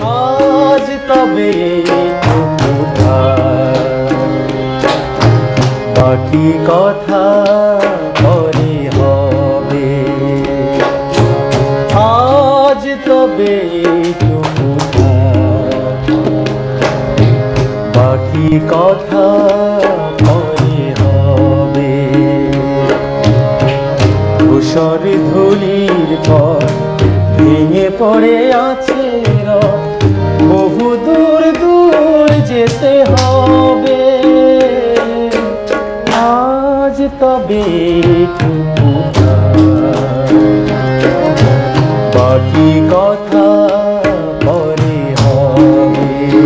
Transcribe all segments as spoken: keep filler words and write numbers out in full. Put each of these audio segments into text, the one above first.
আজ তবে এইটুকু থাক, বাকি কথা পরে হবে। আজ তবে এইটুকু থাক, বাকি কথা পরে হবে। ধূসর ধূলির পর ভেঙে পড়ে আছে রথ, বহু দূর দূর যেতে হবে। আজ তবে এইটুকু থাক, বাকি কথা পরে হবে।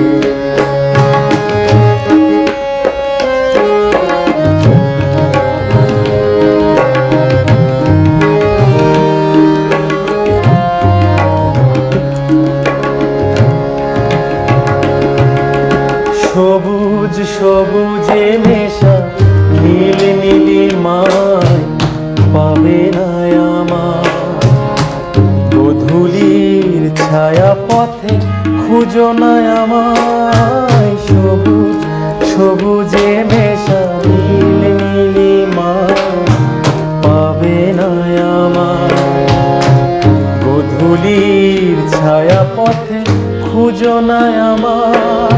সবুজ সবুজে মেশা নীল নীলিমায় পাবে না আমার। গোধূলির ছায়া পথে খুঁজো না আমায়। সবুজ সবুজে মেশা নীল নীলিমায় পাবে না আমার। গোধূলির ছায়া পথে খুঁজো না আমার।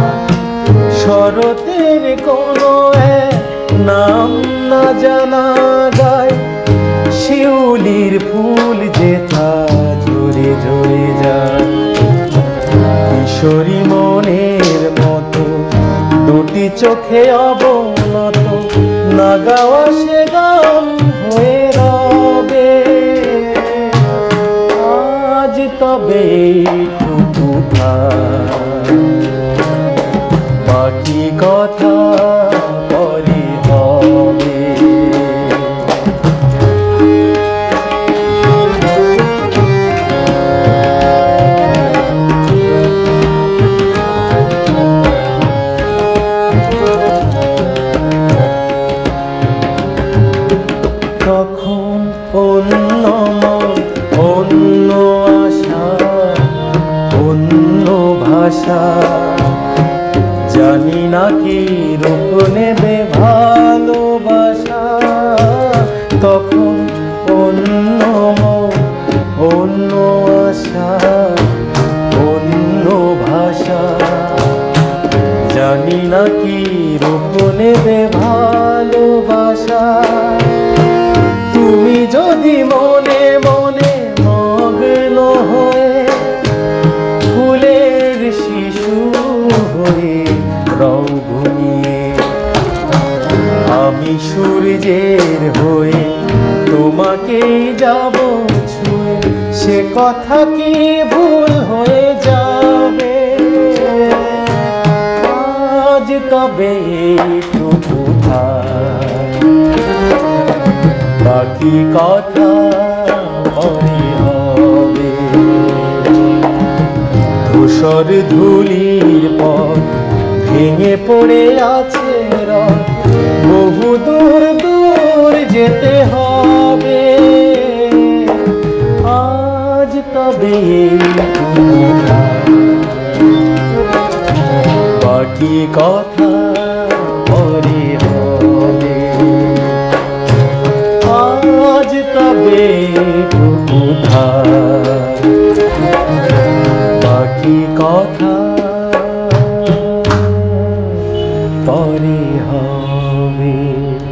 শরতের কোনো এক নাম না জানা গায়, শিউলির ফুল যেথা ঝরে ঝরে যায়। কিশোরী মনের মতো দুটি চোখে অবনত, না গাওয়া সে গান হয়ে রবে। আজ তবে এইটুকু থাক, বাকি কথা পরে হবে। তখন অন্য মন, অন্য আশা, অন্য ভাষা, জানি না কি রূপ নেবে ভালোবাসা। তখন অন্য মন, অন্য আশা, অন্য ভাষা, জানি না কি রূপ নেবে ভালোবাসা। তুমি যদি মনে মনে মগ্ন হয়ে ফুলের শিশু হয়ে রং ঘুমিয়ে, আমি সূর্যের হয়ে তোমাকেই যাব ছুঁয়ে, সে কথা কি ভুল হয়ে যাবে? আজ তবে এইটুকু থাক, বাকি কথা পরে হবে। ধূসর ধূলির পথ ভেঙে পড়ে আছে রথ, বহু দূর দূর যেতে হবে। আজ তবে এইটুকু থাক, বাকি কথা পরে হবে। আজ তবে এইটুকু থাক, বাকি কথা পরে হবে।